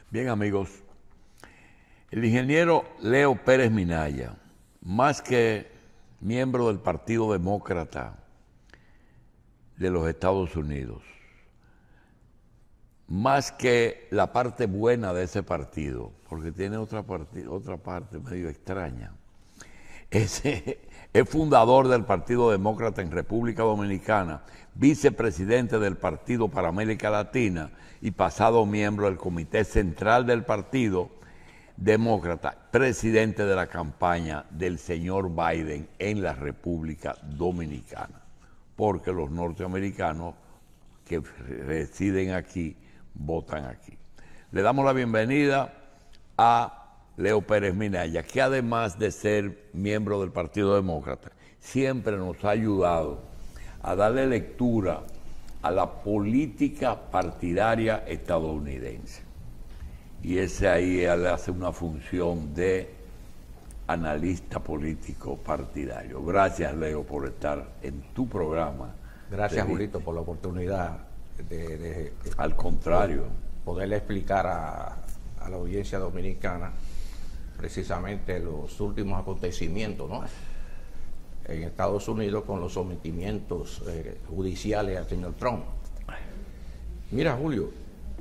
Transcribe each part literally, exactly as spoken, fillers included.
Bien, amigos, el ingeniero Leo Pérez Minaya, más que miembro del Partido Demócrata de los Estados Unidos, más que la parte buena de ese partido, porque tiene otra parte, otra parte medio extraña, es, es fundador del Partido Demócrata en República Dominicana, vicepresidente del Partido para América Latina y pasado miembro del Comité Central del Partido Demócrata, presidente de la campaña del señor Biden en la República Dominicana, porque los norteamericanos que residen aquí votan aquí. Le damos la bienvenida a Leo Pérez Minaya, que además de ser miembro del Partido Demócrata, siempre nos ha ayudado a darle lectura a la política partidaria estadounidense. Y ese ahí él hace una función de analista político partidario. Gracias, Leo, por estar en tu programa. Gracias, Julito, por la oportunidad de, de, de al contrario, poderle explicar a, a la audiencia dominicana precisamente los últimos acontecimientos, ¿no?, en Estados Unidos con los sometimientos eh, judiciales al señor Trump. Mira, Julio,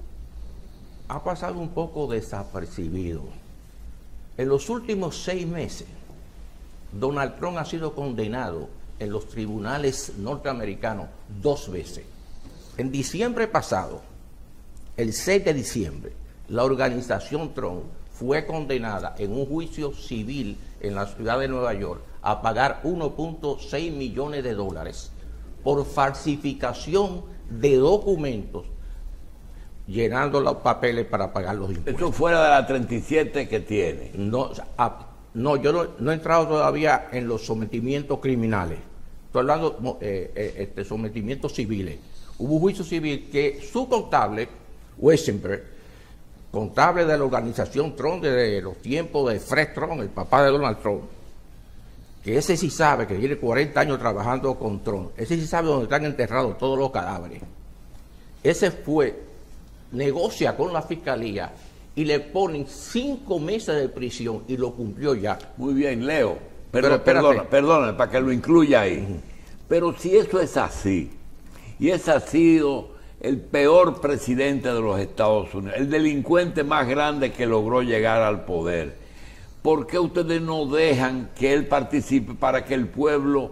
ha pasado un poco desapercibido. En los últimos seis meses, Donald Trump ha sido condenado en los tribunales norteamericanos dos veces. En diciembre pasado, el seis de diciembre, la organización Trump fue condenada en un juicio civil en la ciudad de Nueva York a pagar uno punto seis millones de dólares por falsificación de documentos, llenando los papeles para pagar los impuestos. Eso fuera de la treinta y siete que tiene. No, o sea, a, no yo no, no he entrado todavía en los sometimientos criminales. Estoy hablando de eh, este, sometimientos civiles. Hubo un juicio civil que su contable, Weisenberg, contable de la organización Trump desde los tiempos de Fred Trump, el papá de Donald Trump, que ese sí sabe, que tiene cuarenta años trabajando con Trump, ese sí sabe dónde están enterrados todos los cadáveres. Ese fue, negocia con la fiscalía y le ponen cinco meses de prisión y lo cumplió ya. Muy bien, Leo, pero, pero perdona, perdona, para que lo incluya ahí. Uh-huh. Pero si eso es así, y ese ha sido el peor presidente de los Estados Unidos, el delincuente más grande que logró llegar al poder, ¿por qué ustedes no dejan que él participe para que el pueblo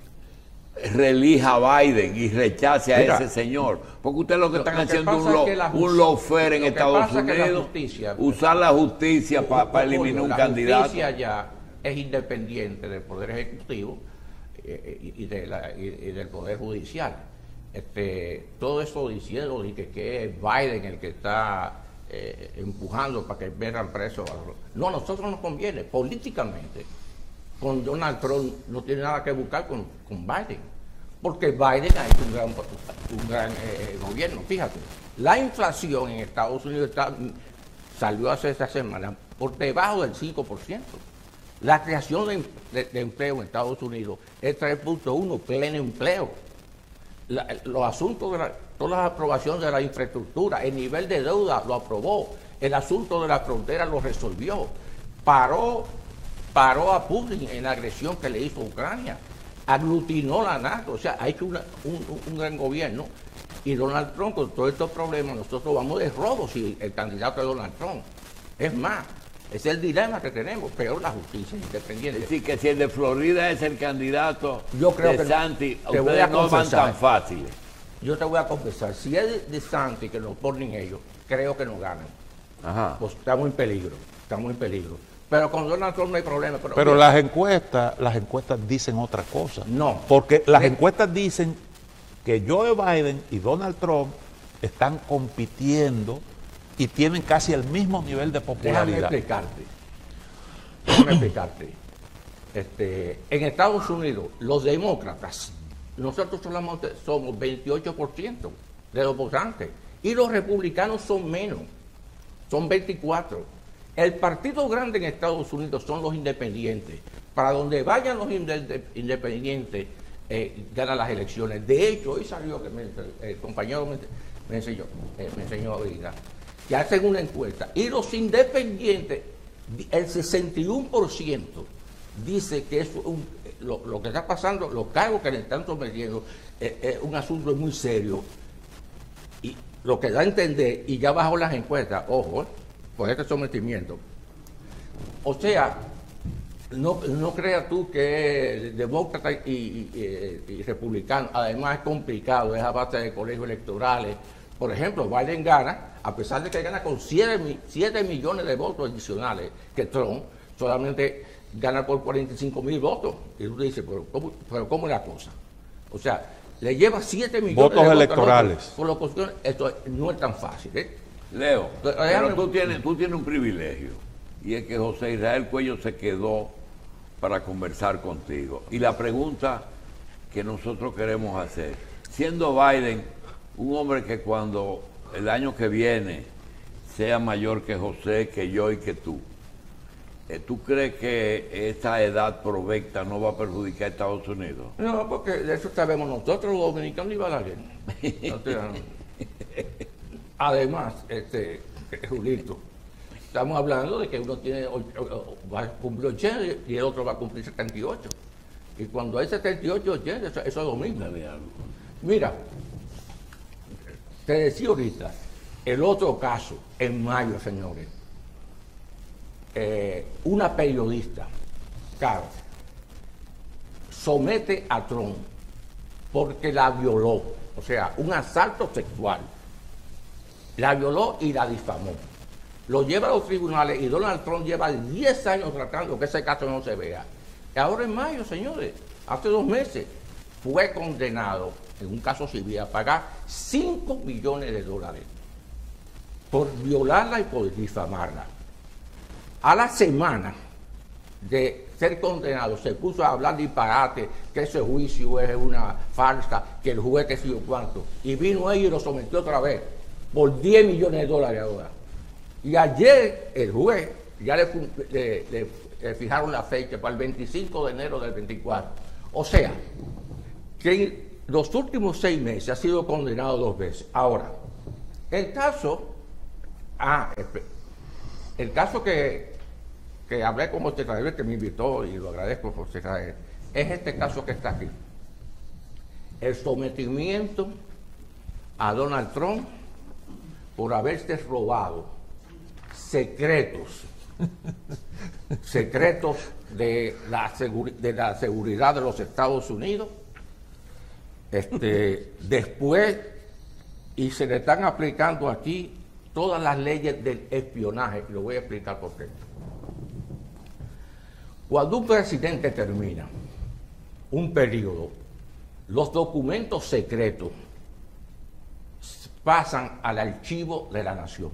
reelija a Biden y rechace a Mira, ese señor? Porque ustedes lo que están lo, lo haciendo es un, lo, es un lawfare en Estados Unidos, justicia, usar la justicia para pa eliminar un la candidato. La justicia ya es independiente del Poder Ejecutivo eh, y, de la, y, y del Poder Judicial. Este, todo eso diciendo que, que es Biden el que está eh, empujando para que vengan presos. No, a nosotros nos conviene políticamente. Con Donald Trump no tiene nada que buscar con, con Biden, porque Biden ha hecho un gran, un gran eh, gobierno. Fíjate, la inflación en Estados Unidos está, salió hace esta semana por debajo del cinco por ciento. La creación de, de, de empleo en Estados Unidos es tres punto uno, pleno empleo. La, los asuntos de la, todas las aprobaciones de la infraestructura, el nivel de deuda lo aprobó, el asunto de la frontera lo resolvió, paró, paró a Putin en la agresión que le hizo a Ucrania, aglutinó la NATO, o sea, ha hecho una, un, un gran gobierno. Y Donald Trump, con todos estos problemas, nosotros vamos de robo si el candidato es Donald Trump. Es más, ese es el dilema que tenemos, peor la justicia independiente. Es decir, que si el de Florida es el candidato yo creo de que Santi, no, ustedes no van tan fáciles. Yo te voy a confesar, si es de Santi que nos ponen ellos, creo que nos ganan. Ajá. Pues estamos en peligro, estamos en peligro. Pero con Donald Trump no hay problema. Pero, pero las encuestas, las encuestas dicen otra cosa. No. Porque las ¿Sí? encuestas dicen que Joe Biden y Donald Trump están compitiendo y tienen casi el mismo nivel de popularidad. Déjame explicarte. Déjame explicarte. Este, en Estados Unidos, los demócratas, nosotros solamente somos veintiocho por ciento de los votantes y los republicanos son menos, son veinticuatro por ciento. El partido grande en Estados Unidos son los independientes. Para donde vayan los independientes, eh, ganan las elecciones. De hecho, hoy salió que me, el compañero me, me enseñó, eh, me enseñó ahorita, que hacen una encuesta, y los independientes, el sesenta y uno por ciento dice que es un, lo, lo que está pasando, los cargos que le están sometiendo, es, es un asunto muy serio. Y lo que da a entender, y ya bajo las encuestas, ojo, por este sometimiento. O sea, no, no creas tú que demócrata y, y, y, y republicano, además es complicado, es a base de colegios electorales. Por ejemplo, Biden gana, a pesar de que gana con siete millones de votos adicionales, que Trump solamente gana por cuarenta y cinco mil votos. Y tú dices, pero ¿cómo, pero ¿cómo es la cosa? O sea, le lleva siete millones votos de electorales. votos. Por lo que esto no es tan fácil. ¿eh? Leo, Entonces, pero tú tienes, tú tienes un privilegio, y es que José Israel Cuello se quedó para conversar contigo. Y la pregunta que nosotros queremos hacer, siendo Biden un hombre que cuando el año que viene sea mayor que José, que yo y que tú, ¿tú crees que esta edad provecta no va a perjudicar a Estados Unidos? No, porque de eso sabemos nosotros los dominicanos y Balaguer. O sea, además, este, Julito, estamos hablando de que uno tiene va a cumplir ochenta y el otro va a cumplir setenta y ocho. Y cuando hay setenta y ocho, ochenta, eso, eso es lo mismo. Mira, te decía ahorita, el otro caso, en mayo, señores, eh, una periodista, claro, somete a Trump porque la violó, o sea, un asalto sexual. La violó y la difamó. Lo lleva a los tribunales y Donald Trump lleva diez años tratando que ese caso no se vea. Y ahora en mayo, señores, hace dos meses, fue condenado en un caso civil a pagar cinco millones de dólares por violarla y por difamarla. A la semana de ser condenado se puso a hablar disparate, que ese juicio es una farsa, que el juez que sé yo cuánto, y vino ahí y lo sometió otra vez por diez millones de dólares ahora. Y ayer el juez ya le, le, le, le fijaron la fecha para el veinticinco de enero del veinticuatro. O sea, que en los últimos seis meses ha sido condenado dos veces. Ahora, el caso, ah, el caso que, que hablé con José Israel, que me invitó y lo agradezco por José Israel, es este caso que está aquí. El sometimiento a Donald Trump por haberse robado secretos, secretos de la, de la seguridad de los Estados Unidos, este, después, y se le están aplicando aquí todas las leyes del espionaje, y lo voy a explicar por qué. Cuando un presidente termina un periodo, los documentos secretos pasan al archivo de la nación,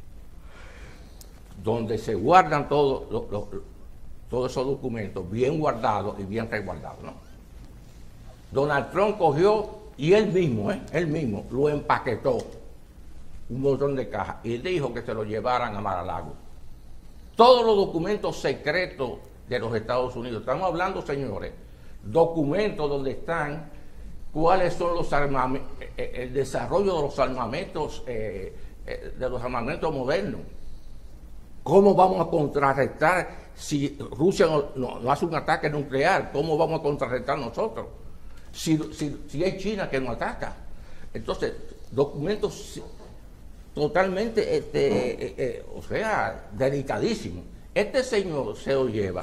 donde se guardan todos lo, lo, todos esos documentos bien guardados y bien resguardados, ¿no? Donald Trump cogió y él mismo, ¿eh? él mismo lo empaquetó un montón de cajas y dijo que se lo llevaran a Mar-a-Lago. Todos los documentos secretos de los Estados Unidos, estamos hablando, señores, documentos donde están cuáles son los armamentos, el desarrollo de los armamentos, eh, de los armamentos modernos. ¿Cómo vamos a contrarrestar si Rusia no, no, no hace un ataque nuclear? ¿Cómo vamos a contrarrestar nosotros? Si, si, si es China que nos ataca. Entonces, documentos totalmente, este, eh, eh, o sea, delicadísimos. Este señor se lo lleva.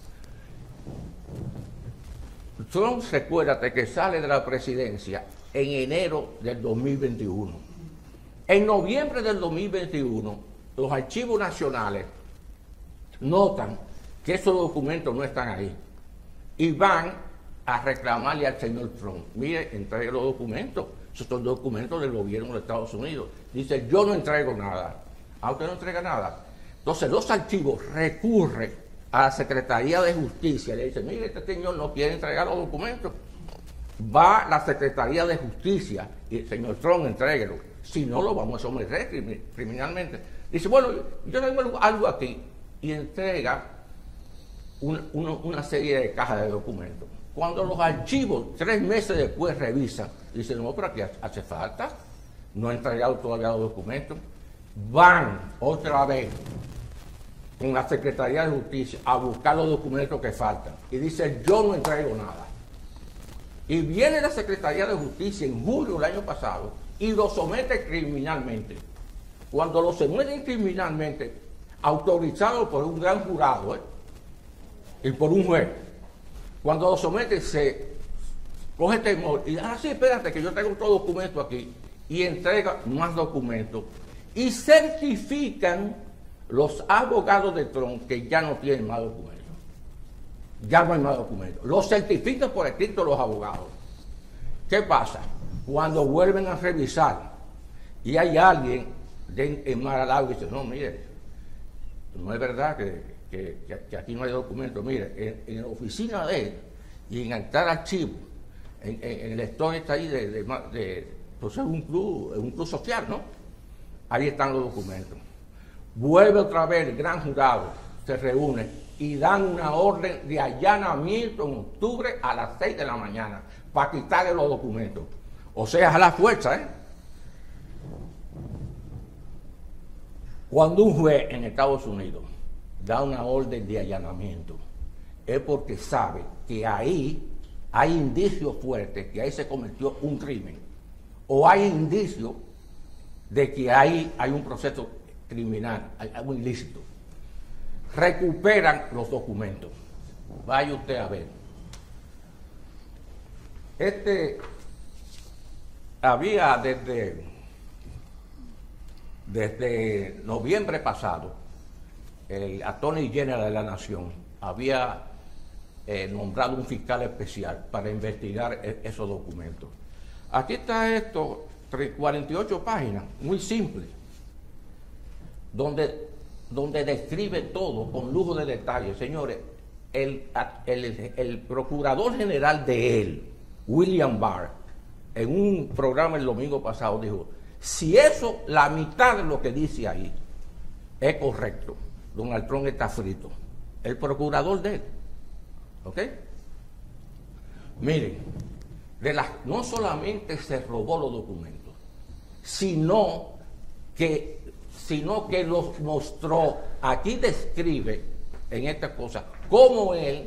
Trump, recuérdate que sale de la presidencia en enero del dos mil veintiuno. En noviembre del dos mil veintiuno, los archivos nacionales notan que esos documentos no están ahí y van a reclamarle al señor Trump: mire, entregue los documentos, esos son documentos del gobierno de Estados Unidos. Dice: yo no entrego nada. ¿Ah, usted no entrega nada? Entonces los archivos recurren a la Secretaría de Justicia, le dice: mire, este señor no quiere entregar los documentos. Va a la Secretaría de Justicia y el señor Trump, entréguelo, si no lo vamos a someter criminalmente. Dice: bueno, yo tengo algo aquí, y entrega una, una, una serie de cajas de documentos. Cuando los archivos, tres meses después, revisan, dicen: no, pero aquí hace falta, no ha entregado todavía los documentos. van otra vez con la Secretaría de Justicia a buscar los documentos que faltan. Y dice, yo no entrego nada. Y viene la Secretaría de Justicia en julio del año pasado y lo somete criminalmente. Cuando lo someten criminalmente, autorizado por un gran jurado, ¿eh? y por un juez, cuando lo somete se coge temor y dice, ah, sí, espérate que yo tengo otro documento aquí, y entrega más documentos. Y certifican los abogados de Trump que ya no tienen más documentos. Ya no hay más documentos. Los certifican por escrito los abogados. ¿Qué pasa? Cuando vuelven a revisar y hay alguien de, en Mar-a-Lago que dice, no, mire, no es verdad que, que, que, que aquí no hay documentos. Mire, en, en la oficina de él y en el tal archivo, en, en, en el store está ahí de, de, de pues es un club, es un club social, ¿no? Ahí están los documentos. Vuelve otra vez el gran jurado, se reúne y dan una orden de allanamiento en octubre a las seis de la mañana para quitarle los documentos. O sea, a la fuerza, ¿eh? Cuando un juez en Estados Unidos da una orden de allanamiento, es porque sabe que ahí hay indicios fuertes que ahí se cometió un crimen, o hay indicios de que ahí hay un proceso criminal, hay algo ilícito. Recuperan los documentos. Vaya usted a ver. Este había desde, desde noviembre pasado, el Attorney General de la Nación había eh, nombrado un fiscal especial para investigar e- esos documentos. Aquí está esto, cuarenta y ocho páginas, muy simple, donde, donde describe todo con lujo de detalles. Señores, el, el, el procurador general de él, William Barr, en un programa el domingo pasado dijo, si eso, la mitad de lo que dice ahí es correcto, Donald Trump está frito. El procurador de él. ¿Ok? Miren, de las, no solamente se robó los documentos, sino que, sino que los mostró. Aquí describe en esta cosa cómo él,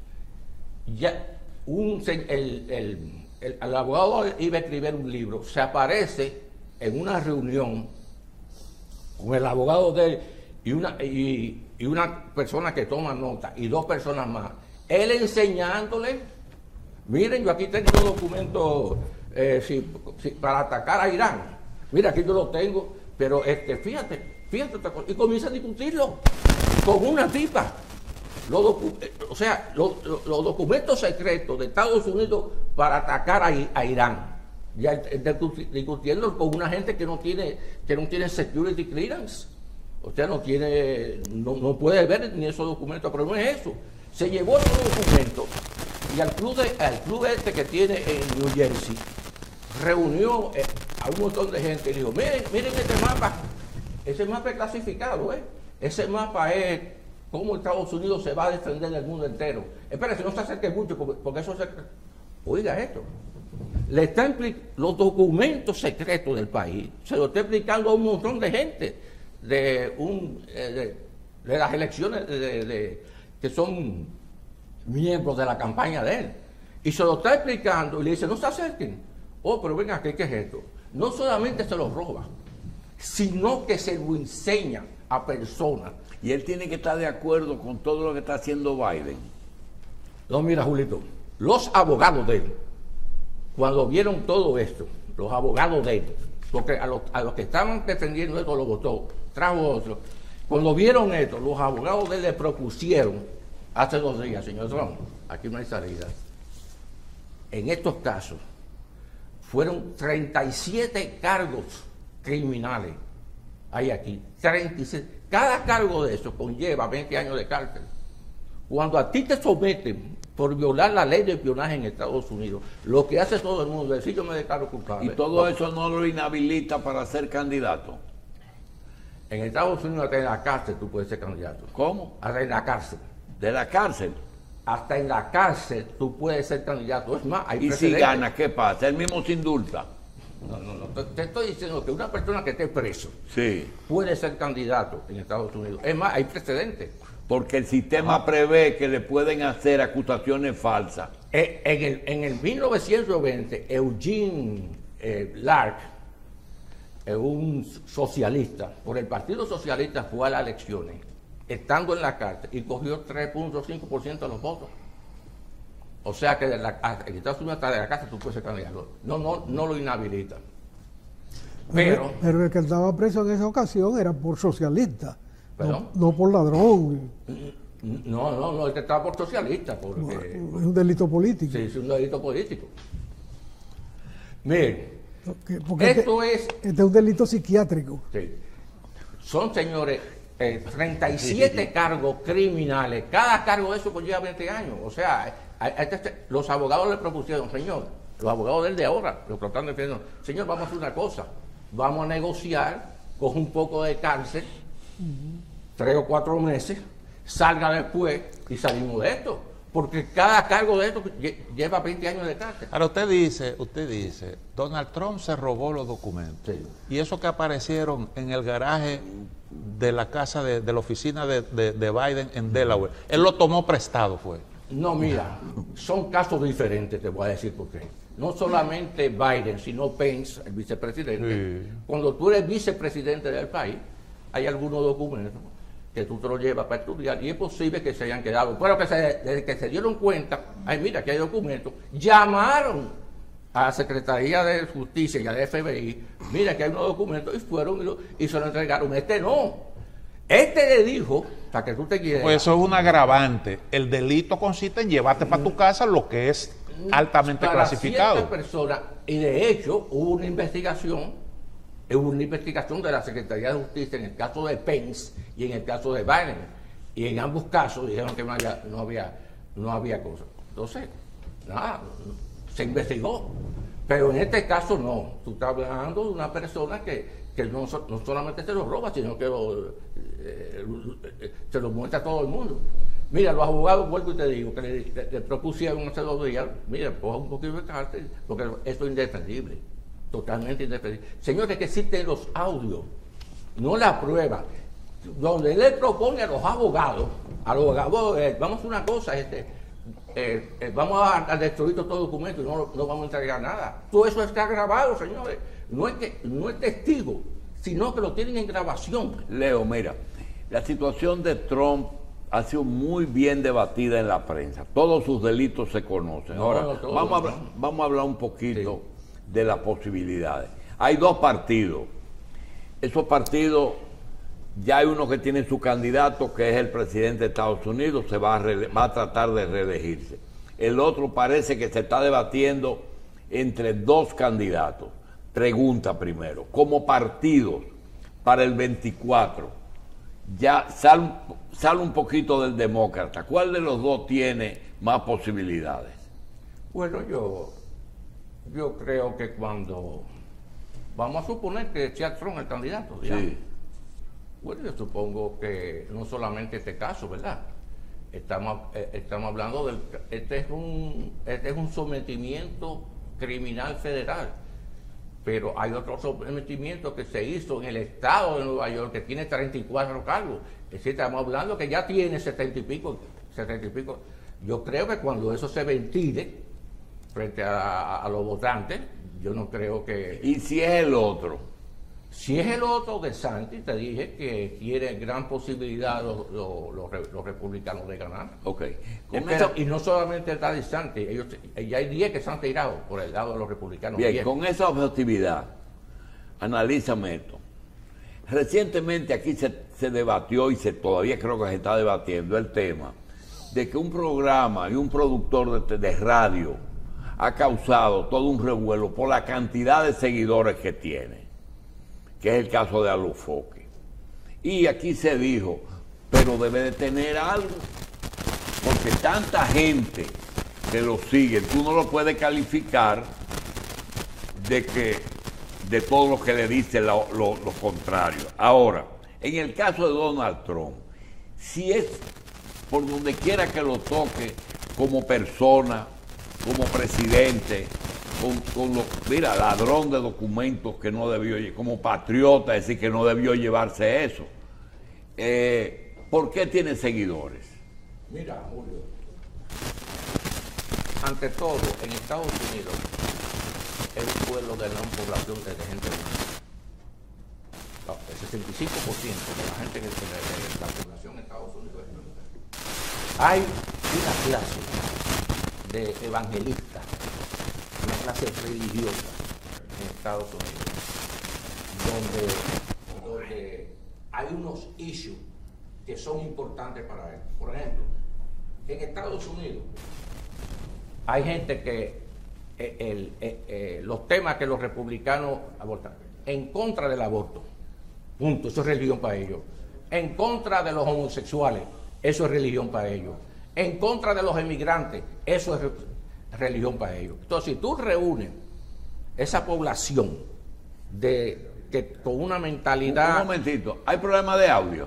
ya, un, el, el, el, el abogado iba a escribir un libro, se aparece en una reunión con el abogado de él y una, y, y una persona que toma nota y dos personas más, él enseñándole, miren, yo aquí tengo documentos eh, si, si, para atacar a Irán, mira, aquí yo lo tengo, pero este, fíjate, fíjate, y comienza a discutirlo con una tipa. Los docu o sea, los, los, los documentos secretos de Estados Unidos para atacar a, a Irán, ya discutiendo con una gente que no tiene, que no tiene security clearance, o sea, no tiene, no, no puede ver ni esos documentos, pero no es eso. Se llevó esos documentos y al club, de, al club este que tiene en New Jersey reunió eh, a un montón de gente y dijo, miren, miren este mapa, ese mapa es clasificado, ¿eh? Ese mapa es cómo Estados Unidos se va a defender del mundo entero. Espérate, no se acerque mucho porque eso se... Oiga esto, le está implicando los documentos secretos del país, se lo está explicando a un montón de gente de, un, de, de las elecciones de, de, de, que son miembros de la campaña de él. Y se lo está explicando y le dice, no se acerquen. Oh, pero venga, ¿qué, qué es esto? No solamente se lo roba, sino que se lo enseña a personas. Y él tiene que estar de acuerdo con todo lo que está haciendo Biden. No, mira, Julito, los abogados de él, cuando vieron todo esto, los abogados de él, porque a los, a los que estaban defendiendo esto lo votó, trajo otro. Cuando vieron esto, los abogados de él le propusieron hace dos días, señor Trump, aquí no hay salida. En estos casos, fueron treinta y siete cargos criminales. Hay aquí, treinta y siete. Cada cargo de eso conlleva veinte años de cárcel. Cuando a ti te someten por violar la ley de espionaje en Estados Unidos, lo que hace todo el mundo es decir, yo me declaro culpable. Y todo eso no lo inhabilita para ser candidato. En Estados Unidos hasta en la cárcel tú puedes ser candidato. ¿Cómo? Hasta en la cárcel. De la cárcel. Hasta en la cárcel tú puedes ser candidato. Es más, hay y si gana, ¿qué pasa? Él mismo se indulta. No, no, no. Te, te estoy diciendo que una persona que esté preso Sí. puede ser candidato en Estados Unidos. Es más, hay precedentes. Porque el sistema Ajá. prevé que le pueden hacer acusaciones falsas. Eh, En el, en el mil novecientos veinte, Eugene eh, Lark, eh, un socialista, por el Partido Socialista, fue a las elecciones, estando en la cárcel, y cogió tres punto cinco por ciento de los votos. O sea que de la, en Estados Unidos, hasta de la cárcel tú puedes ser candidato. No, no, no lo inhabilita. Pero, Pero, pero el que estaba preso en esa ocasión era por socialista, ¿Perdón? no, no por ladrón. no, no, no, este estaba por socialista, porque Es un delito político. sí, es un delito político. Miren, Porque, porque esto este, es, este es un delito psiquiátrico. sí, son, señores, eh, treinta y siete cargos criminales. Cada cargo de eso conlleva veinte años. O sea, a- a este- los abogados le propusieron, señor, los abogados del de ahora, los que están defendiendo, señor, vamos a hacer una cosa, vamos a negociar, coge un poco de cárcel, tres o cuatro meses, salga después y salimos de esto. Porque cada cargo de esto lle- lleva veinte años de cárcel. Ahora usted dice, usted dice, Donald Trump se robó los documentos. Sí. Y eso que aparecieron en el garaje de la casa de, de la oficina de, de- de Biden en Delaware, él lo tomó prestado, fue. No, mira, son casos diferentes, te voy a decir por qué. No solamente Biden, sino Pence, el vicepresidente. Sí. Cuando tú eres vicepresidente del país, hay algunos documentos que tú te los llevas para estudiar y es posible que se hayan quedado. Pero que se, desde que se dieron cuenta, ay, mira, que hay documentos, llamaron a la Secretaría de Justicia y al F B I, mira que hay unos documentos, y fueron y, lo- y se lo entregaron. Este no. Este le dijo, para que tú te quieras. Pues eso es un agravante. El delito consiste en llevarte para tu casa lo que es altamente para clasificado. ciertas personas, y de hecho hubo una investigación, hubo una investigación de la Secretaría de Justicia en el caso de Pence y en el caso de Biden, y en ambos casos dijeron que no había, no había, no había cosa. Entonces, nada, se investigó, pero en este caso no. Tú estás hablando de una persona que, que no, so- no solamente se lo roba, sino que lo, eh, eh, se lo muestra a todo el mundo. Mira, los abogados, vuelvo y te digo, que le, le- le propusieron hace dos días, mira, coja un poquito de cárcel, porque esto es indefendible, totalmente indefendible. Señores, que existen los audios, no la prueba, donde él le propone a los abogados, a los abogados, eh, vamos a hacer una cosa, este, eh, eh, vamos a, a destruir todos los documentos y no, no vamos a entregar nada. Todo eso está grabado, señores. No es que no es testigo, sino que lo tienen en grabación. Leo, mira, la situación de Trump ha sido muy bien debatida en la prensa. Todos sus delitos se conocen. No, Ahora, no, todos, vamos, a, hablar- no. vamos a hablar un poquito de las posibilidades. Hay dos partidos. Esos partidos, ya hay uno que tiene su candidato, que es el presidente de Estados Unidos, se va a, rele- va a tratar de reelegirse. El otro parece que se está debatiendo entre dos candidatos. Pregunta primero, como partidos para el veinticuatro, ya sale, sale un poquito del demócrata. ¿Cuál de los dos tiene más posibilidades? Bueno, yo, yo creo que cuando vamos a suponer que sea Trump el candidato, digamos. Sí. Bueno, yo supongo que no solamente este caso, ¿verdad? Estamos, eh, estamos hablando del... Este es, un, este es un sometimiento criminal federal, pero hay otro sometimiento que se hizo en el estado de Nueva York que tiene treinta y cuatro cargos. Es decir, estamos hablando que ya tiene setenta y pico, setenta y pico. Yo creo que cuando eso se ventile frente a, a los votantes, yo no creo que... ¿Y si es el otro? Si es el otro de Santi, te dije que tiene gran posibilidad los, los, los re- los republicanos de ganar. Ok. Con Espera, esa, y no solamente está de Santi, ellos, ya hay diez que se han tirado por el lado de los republicanos. bien, diez. con esa objetividad, analízame esto. Recientemente aquí se, se debatió y se todavía creo que se está debatiendo el tema de que un programa y un productor de, de radio ha causado todo un revuelo por la cantidad de seguidores que tiene, que es el caso de Alufoque. Y aquí se dijo, pero debe de tener algo, porque tanta gente que lo sigue, tú no lo puedes calificar de que de todo lo que le dice lo, lo, lo contrario. Ahora, en el caso de Donald Trump, si es por donde quiera que lo toque, como persona, como presidente, con, con los, mira, ladrón de documentos que no debió, como patriota, decir que no debió llevarse eso. Eh, ¿Por qué tiene seguidores? Mira, Julio, ante todo, en Estados Unidos es un pueblo de gran población de gente blanca. El sesenta y cinco por ciento de la gente que de, de la población en Estados Unidos es blanca. Hay una clase de evangelistas, una clase religiosa en Estados Unidos, donde, donde hay unos issues que son importantes para él. Por ejemplo, en Estados Unidos hay gente que eh, el, eh, eh, los temas que los republicanos abortan, en contra del aborto, punto, eso es religión para ellos. En contra de los homosexuales, eso es religión para ellos. En contra de los emigrantes, eso es re religión para ellos. Entonces, si tú reúnes esa población de que con una mentalidad... Un momentito, ¿hay problema de audio?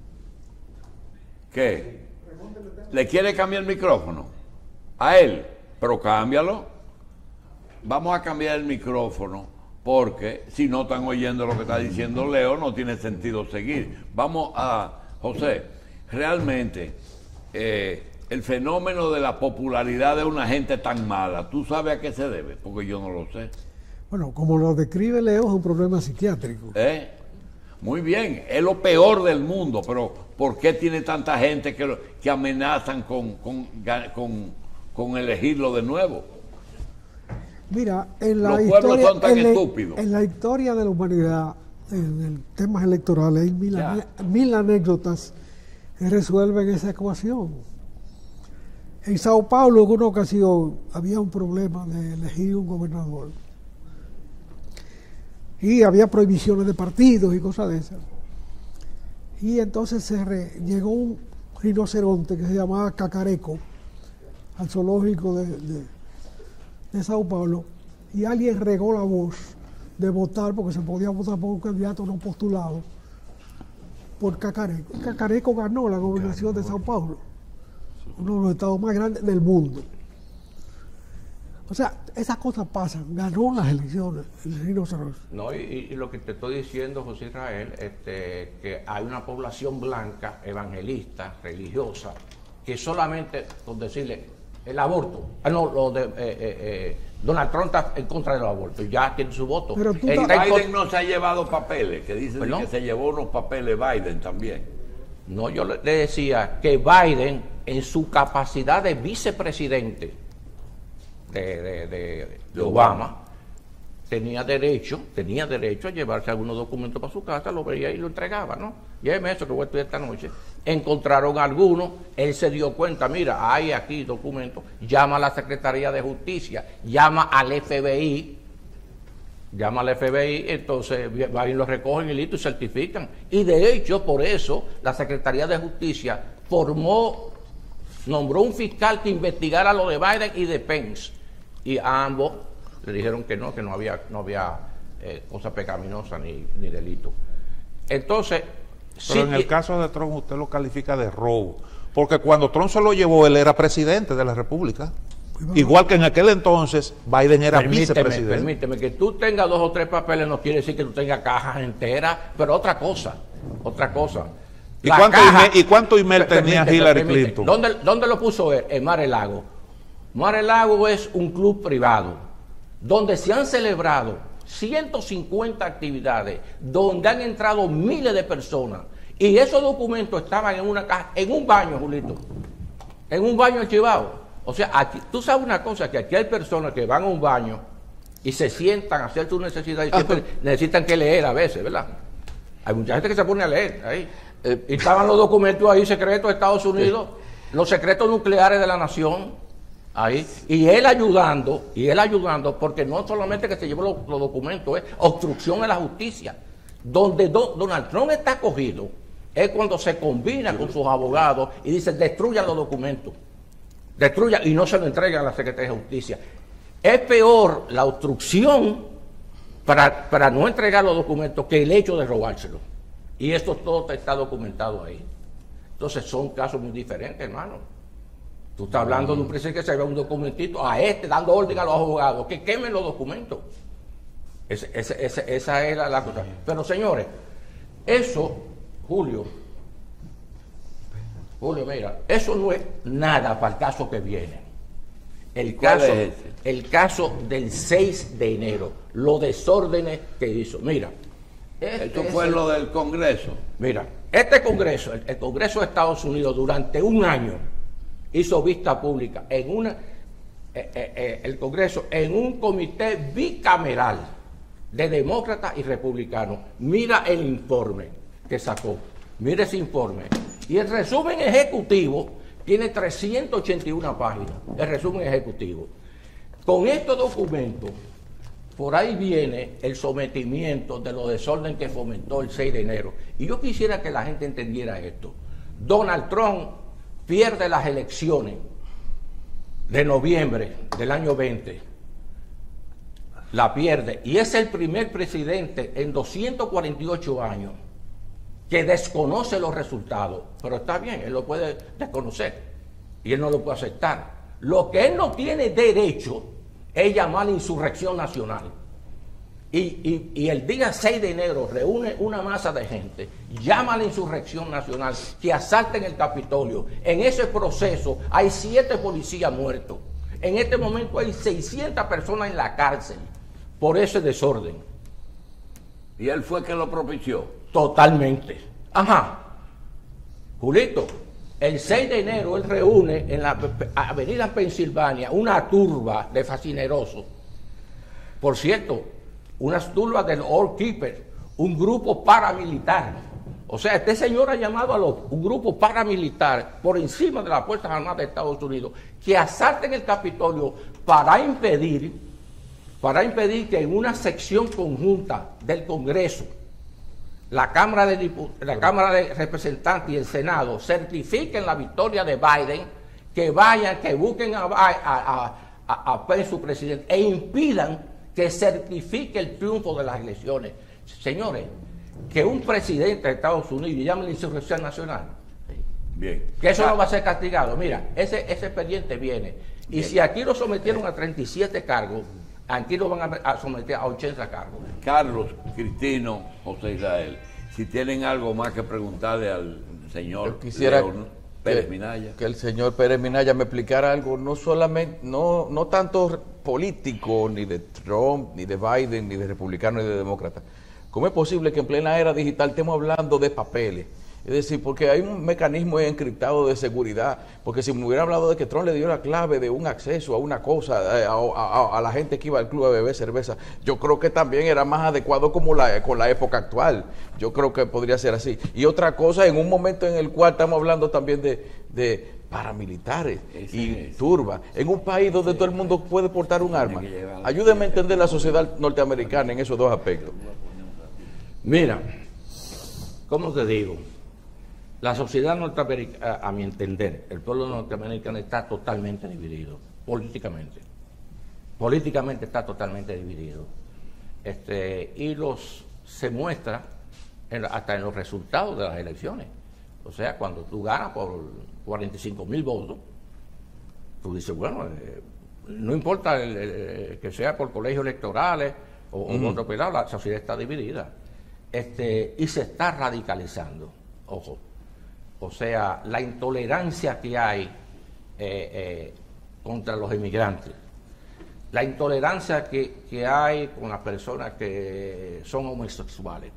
¿Qué? ¿Le quiere cambiar el micrófono? A él, pero cámbialo. Vamos a cambiar el micrófono porque si no están oyendo lo que está diciendo Leo, no tiene sentido seguir. Vamos a... José, realmente eh, el fenómeno de la popularidad de una gente tan mala, ¿tú sabes a qué se debe? Porque yo no lo sé. Bueno, como lo describe Leo, es un problema psiquiátrico. ¿Eh? Muy bien, es lo peor del mundo, pero ¿por qué tiene tanta gente que, que amenazan con, con, con, con elegirlo de nuevo? Mira, en la, Los pueblos historia, son tan en, la, estúpidos. en la historia de la humanidad, en el temas electorales, hay mil, mil anécdotas que resuelven esa ecuación. En Sao Paulo, en una ocasión, había un problema de elegir un gobernador. Y había prohibiciones de partidos y cosas de esas. Y entonces se re, llegó un rinoceronte que se llamaba Cacareco al zoológico de, de, de Sao Paulo, y alguien regó la voz de votar, porque se podía votar por un candidato no postulado, por Cacareco. Cacareco ganó la gobernación de Sao Paulo, uno de los estados más grandes del mundo. O sea, esas cosas pasan. Ganó las elecciones el rinoceronte. No, y, y lo que te estoy diciendo, José Israel, este, que hay una población blanca, evangelista, religiosa, que solamente con decirle el aborto, ah, no, lo de, eh, eh, eh, Donald Trump está en contra del aborto, ya tiene su voto. Pero tú Biden no se ha llevado papeles, que dicen ¿Perdón? que se llevó unos papeles Biden también. No, yo le decía que Biden, en su capacidad de vicepresidente, De, de, de, de Obama, tenía derecho, tenía derecho a llevarse algunos documentos para su casa, lo veía y lo entregaba, ¿no? Lléveme eso que voy a estudiar esta noche. Encontraron algunos, él se dio cuenta, mira, hay aquí documentos, llama a la Secretaría de Justicia, llama al F B I, llama al F B I, entonces van y lo recogen y listo, y certifican. Y de hecho, por eso, la Secretaría de Justicia formó, nombró un fiscal que investigara lo de Biden y de Pence. Y a ambos le dijeron que no, que no había, no había eh, cosa pecaminosa ni, ni delito. Entonces, pero sí, en el caso de Trump usted lo califica de robo, porque cuando Trump se lo llevó, él era presidente de la República. Igual que en aquel entonces Biden era permíteme, vicepresidente. Permíteme, que tú tengas dos o tres papeles no quiere decir que tú tengas cajas enteras, pero otra cosa, otra cosa. ¿Y cuánto, caja, email, ¿Y cuánto email tenía Hillary permite, Clinton? ¿Dónde, ¿Dónde lo puso él? En Mar-a-Lago. Mar-a-Lago es un club privado donde se han celebrado ciento cincuenta actividades, donde han entrado miles de personas, y esos documentos estaban en una caja, en un baño, Julito, en un baño archivado. O sea, aquí, tú sabes una cosa, que aquí hay personas que van a un baño y se sientan a hacer sus necesidades y siempre necesitan que leer a veces, ¿verdad? Hay mucha gente que se pone a leer ahí. Eh, y estaban los documentos ahí secretos de Estados Unidos, los secretos nucleares de la nación, ahí, y él ayudando, y él ayudando, porque no solamente que se llevó los, los documentos, es obstrucción a la justicia. Donde do, Donald Trump está cogido, es cuando se combina con sus abogados y dice, destruyan los documentos, destruyan, y no se lo entregan a la Secretaría de Justicia. Es peor la obstrucción para, para no entregar los documentos que el hecho de robárselos. Y esto todo está documentado ahí. Entonces son casos muy diferentes, hermano. Tú estás hablando de un presidente que se ve un documentito a este dando orden a los abogados que quemen los documentos. Ese, ese, ese, esa es la, la cosa. Pero señores, eso, Julio, Julio, mira, eso no es nada para el caso que viene. El caso, es el caso del seis de enero, los desórdenes que hizo. Mira, este esto fue el, lo del Congreso. Mira, este Congreso, el, el Congreso de Estados Unidos, durante un año hizo vista pública en una, eh, eh, eh, el Congreso en un comité bicameral de demócratas y republicanos. Mira el informe que sacó, mira ese informe. Y el resumen ejecutivo tiene trescientas ochenta y una páginas, el resumen ejecutivo. Con estos documentos, por ahí viene el sometimiento de los desórdenes que fomentó el seis de enero. Y yo quisiera que la gente entendiera esto. Donald Trump pierde las elecciones de noviembre del año veinte. La pierde. Y es el primer presidente en doscientos cuarenta y ocho años que desconoce los resultados. Pero está bien, él lo puede desconocer y él no lo puede aceptar. Lo que él no tiene derecho es llamar insurrección nacional. Y, y, y el día seis de enero reúne una masa de gente, llama a la insurrección nacional, que asalten el Capitolio. En ese proceso hay siete policías muertos. En este momento hay seiscientas personas en la cárcel por ese desorden. ¿Y él fue quien lo propició? Totalmente. Ajá. Julito, el seis de enero él reúne en la avenida Pensilvania una turba de fascinerosos. Por cierto, unas turbas del Oath Keeper, un grupo paramilitar. O sea, este señor ha llamado a los, un grupo paramilitar por encima de las Fuerzas Armadas de Estados Unidos que asalten el Capitolio para impedir, para impedir que en una sección conjunta del Congreso, la Cámara de, la Cámara de Representantes y el Senado certifiquen la victoria de Biden, que vayan, que busquen a, a, a, a, a Pence, su presidente, e impidan que certifique el triunfo de las elecciones. Señores, que un presidente de Estados Unidos llame a la insurrección nacional, bien, que eso no va a ser castigado. Mira, ese, ese expediente viene. Y bien, si aquí lo sometieron a treinta y siete cargos, aquí lo van a, a someter a ochenta cargos. Carlos, Cristino, José Israel, si tienen algo más que preguntarle al señor Yo quisiera León Pérez Minaya. Que, que el señor Pérez Minaya me explicara algo, no solamente, no, no tanto político, ni de Trump, ni de Biden, ni de republicano, ni de demócrata. ¿Cómo es posible que en plena era digital estemos hablando de papeles? Es decir, porque hay un mecanismo encriptado de seguridad, porque si me hubiera hablado de que Trump le dio la clave de un acceso a una cosa, a, a, a, a la gente que iba al club a beber cerveza, yo creo que también era más adecuado como la, con la época actual. Yo creo que podría ser así. Y otra cosa, en un momento en el cual estamos hablando también de, de paramilitares Ese y es. turbas, en un país donde todo el mundo puede portar un arma. Ayúdeme a entender la sociedad norteamericana en esos dos aspectos. Mira, ¿cómo te digo? La sociedad norteamericana, a mi entender, el pueblo norteamericano está totalmente dividido, políticamente. Políticamente está totalmente dividido. Este, y los se muestra en, hasta en los resultados de las elecciones. O sea, cuando tú ganas por cuarenta y cinco mil votos, tú dices, bueno, eh, no importa el, el, que sea por colegios electorales o, uh-huh. o voto pelado, la sociedad está dividida. Este, y se está radicalizando, ojo. O sea, la intolerancia que hay eh, eh, contra los inmigrantes, la intolerancia que, que hay con las personas que son homosexuales,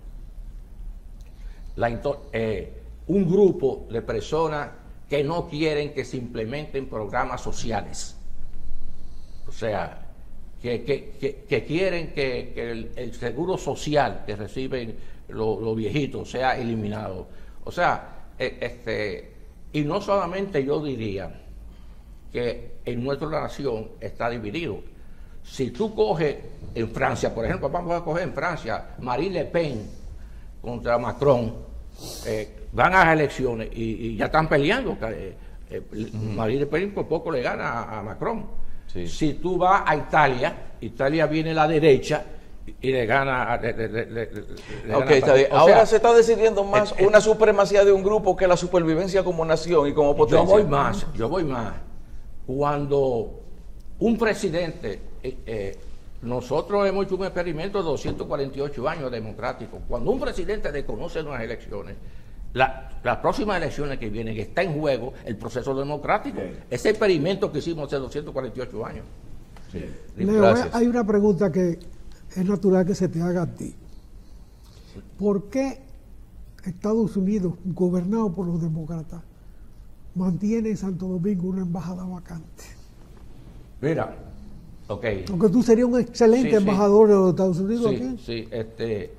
la eh, un grupo de personas que no quieren que se implementen programas sociales, o sea, que, que, que, que quieren que, que el, el seguro social que reciben los, los viejitos sea eliminado. O sea, Este, y no solamente yo diría que en nuestra nación está dividido. Si tú coges en Francia, por ejemplo, vamos a coger en Francia, Marine Le Pen contra Macron, eh, van a las elecciones y, y ya están peleando. Eh, eh, uh-huh. Marine Le Pen por poco le gana a, a Macron. Sí. Si tú vas a Italia, Italia viene a la derecha y le gana. Le, le, le, le okay, gana está ahora sea, se está decidiendo más eh, una supremacía de un grupo que la supervivencia como nación y como potencia. Yo voy más, yo voy más. cuando un presidente, eh, eh, nosotros hemos hecho un experimento de doscientos cuarenta y ocho años democrático, cuando un presidente desconoce unas elecciones, la, las próximas elecciones que vienen está en juego el proceso democrático. Sí. Ese experimento que hicimos hace doscientos cuarenta y ocho años. Sí. Leo, gracias. Hay una pregunta que es natural que se te haga a ti. ¿Por qué Estados Unidos, gobernado por los demócratas, mantiene en Santo Domingo una embajada vacante? Mira, ok. Porque tú serías un excelente sí, embajador sí. de los Estados Unidos sí, aquí. Sí, este...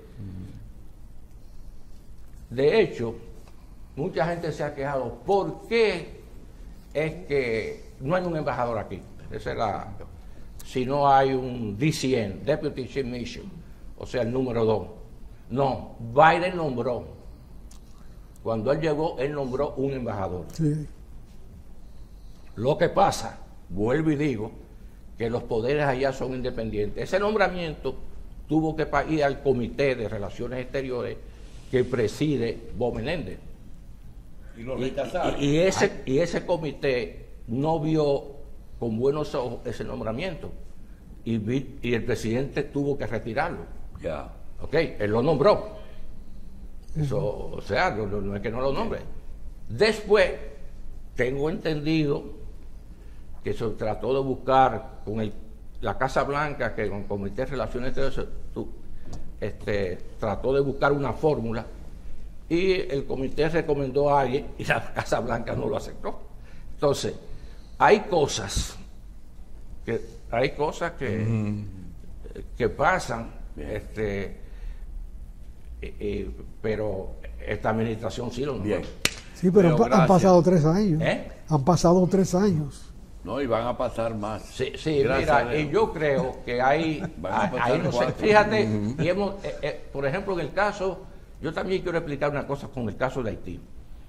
De hecho, mucha gente se ha quejado, ¿por qué es que no hay un embajador aquí? Esa es la... Si no hay un D C N, Deputy Chief Mission, o sea, el número dos. No, Biden nombró. Cuando él llegó, él nombró un embajador. Sí. Lo que pasa, vuelvo y digo, que los poderes allá son independientes. Ese nombramiento tuvo que ir al Comité de Relaciones Exteriores que preside Bob Menéndez. Y lo rechazaron. Y, y, ese, y ese comité no vio con buenos ojos ese nombramiento. Y, vi, y el presidente tuvo que retirarlo. Ya. Yeah. Ok, él lo nombró. Eso, o sea, no, no es que no lo nombre. Después, tengo entendido que se trató de buscar con el, la Casa Blanca, que con el Comité de Relaciones Exteriores, este, trató de buscar una fórmula y el comité recomendó a alguien y la Casa Blanca no lo aceptó. Entonces, hay cosas que hay cosas que, mm. que pasan, este, eh, eh, pero esta administración sí lo nombró. Bien. Sí, pero, pero han pasado tres años. ¿Eh? Han pasado tres años. No, y van a pasar más. Sí, sí, gracias, mira, y yo creo que hay, hay no sé, fíjate, uh-huh. y hemos, eh, eh, por ejemplo, en el caso, yo también quiero explicar una cosa con el caso de Haití.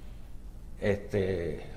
Este,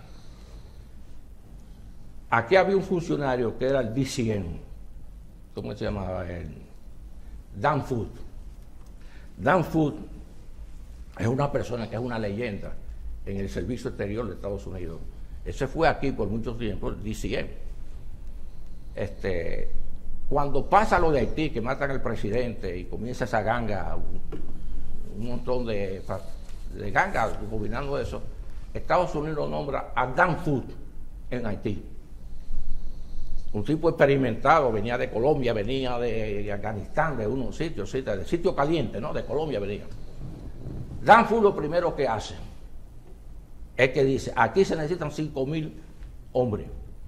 aquí había un funcionario que era el D C N, ¿cómo se llamaba él? Dan Food. Dan Food es una persona que es una leyenda en el servicio exterior de Estados Unidos. Ese fue aquí por mucho tiempo, el D C N. Este, cuando pasa lo de Haití, que matan al presidente y comienza esa ganga, un, un montón de, de gangas gobernando eso, Estados Unidos nombra a Dan Food en Haití. Un tipo experimentado, venía de Colombia, venía de Afganistán, de unos sitios, de sitio caliente, ¿no? De Colombia venía. Dan Food lo primero que hace es que dice, aquí se necesitan cinco mil hombres.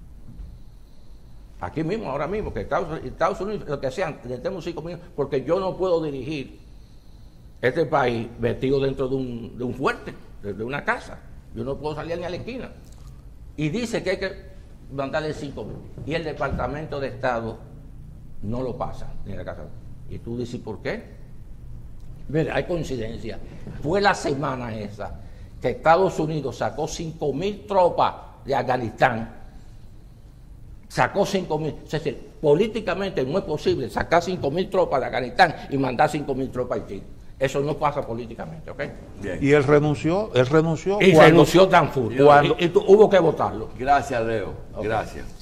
Aquí mismo, ahora mismo, que Estados, Estados Unidos, lo que sean, necesitamos cinco mil, porque yo no puedo dirigir este país metido dentro de un, de un fuerte, de, de una casa. Yo no puedo salir ni a la esquina. Y dice que hay que mandarle cinco mil. Y el Departamento de Estado no lo pasa ni a la casa. Y tú dices, ¿por qué? Mira, hay coincidencia. Fue la semana esa que Estados Unidos sacó cinco mil tropas de Afganistán, sacó cinco mil, es decir, políticamente no es posible sacar cinco mil tropas de Afganistán y mandar cinco mil tropas a Haití. Eso no pasa políticamente, ¿ok? Bien. Y él renunció, él renunció. Y cuando, renunció tan fuerte, cuando, y, y tu, hubo que votarlo. Gracias, Leo, okay. Gracias.